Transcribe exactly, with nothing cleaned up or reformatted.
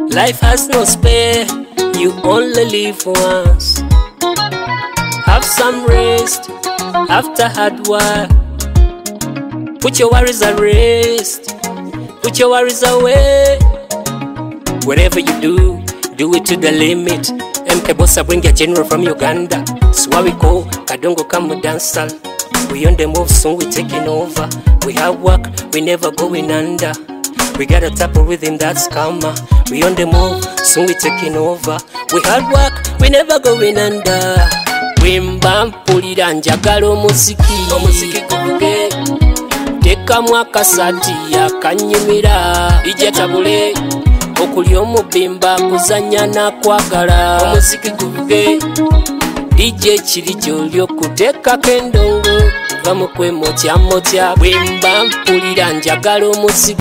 Life has no spare, you only live once. Have some rest after hard work. Put your worries at rest, put your worries away. Whatever you do, do it to the limit. M K Bossa bring a general from Uganda. Swawiko, Kadongo come dancer. We on the move, soon we taking over. We have work, we never going under. We got a type of rhythm that's calmer. We on the move, soon we taking over. We hard work, we never going under. Wimba mpulira njagala omuziki, omuziki guvuge. Tekamu akasati akanyumira, ije tabule. Okuli omubimba kuzanya na kwagala, omuziki guvuge. D J Chirijo lyokuteka kendongo, va mukwemotya motya. Wimba mpulira njagala omuziki.